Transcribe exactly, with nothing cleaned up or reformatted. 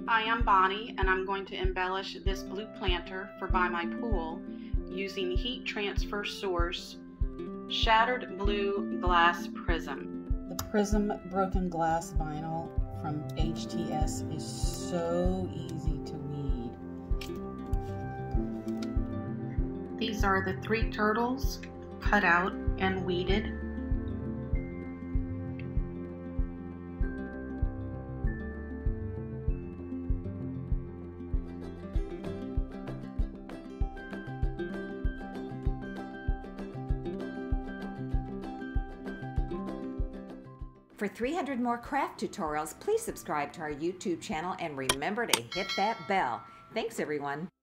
Hi, I'm Bonnie, and I'm going to embellish this blue planter for by my pool using heat transfer source Shattered Blue Glass Prism. The Prism broken glass vinyl from H T S is so easy to weed. These are the three turtles cut out and weeded. For three hundred more craft tutorials, please subscribe to our YouTube channel and remember to hit that bell. Thanks, everyone.